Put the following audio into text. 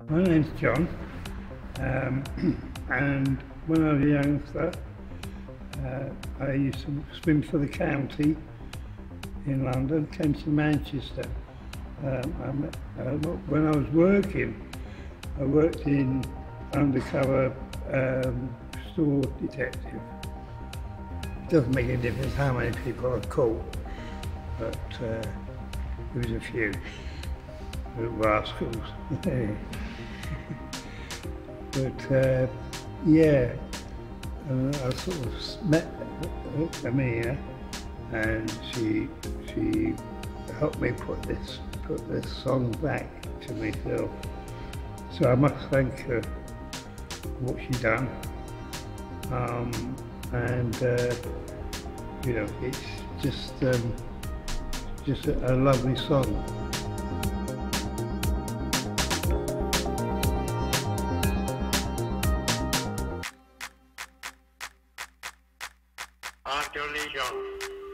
My name's John, and when I was a youngster, I used to swim for the county in London, came to Manchester. When I was working, I worked in undercover store detective. It doesn't make any difference how many people I caught, but there was a few rascals. But yeah, I sort of met Amina, and she helped me put this song back to myself. So I must thank her for what she done. And you know, it's just a lovely song. At your leisure.